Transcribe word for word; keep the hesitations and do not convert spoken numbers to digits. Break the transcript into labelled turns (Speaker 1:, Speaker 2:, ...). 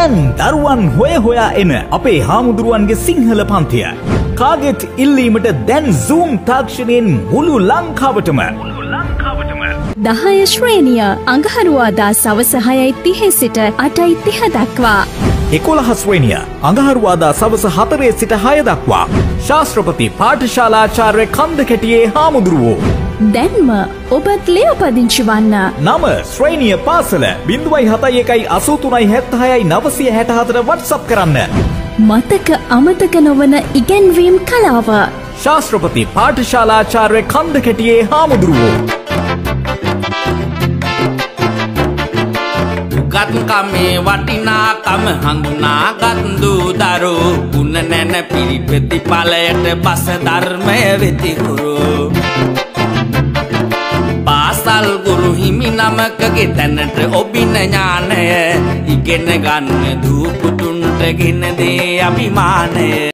Speaker 1: දැන් දරුවන් හොය හොයා එන අපේ හාමුදුරුවන්ගේ සිංහල පන්තිය. කාගෙත් ඉල්ලීමට දැන් Zoom තාක්ෂණයෙන් මුළු ලංකාවටම
Speaker 2: දහය ශ්‍රේණිය අඟහරුවාදා සවස හයයි තිහ සිට අටයි තිහ දක්වා.
Speaker 1: එකොළහ ශ්‍රේණිය අඟහරුවාදා සවස හතරේ සිට හය දක්වා. ශාස්ත්‍රපති පාඨශාලාචාර්ය කන්දකැටියේ හාමුදුරුවෝ.
Speaker 2: දැන්ම ඔබත් ලියපදිංචි වන්න.
Speaker 1: නම ශ්‍රේණිය පාසල බිංදුවයි හතයි එකයි අසූ තුනයි හැත්තෑහයි නවසිය හැටහතර WhatsApp කරන්න.
Speaker 2: මතක අමතක නොවන ඉගැන්වීම් කලාව.
Speaker 1: ශාස්ත්‍රපති පාඨශාලාචාර්ය කන්දකැටියේ හාමුදුරුවෝ.
Speaker 3: ගත්කමේ වටිනාකම හඳුනාගත් දූදරු ගුණ නැන පිරිපැතිඵලයට බස ධර්මය වෙතිහුරු පාසල් ගුරු හිමි නමකගේ තැනට ඔබින ඥානය ඉගෙන ගන්න දූ පුතුන්ට ගෙන දේ අභිමානය.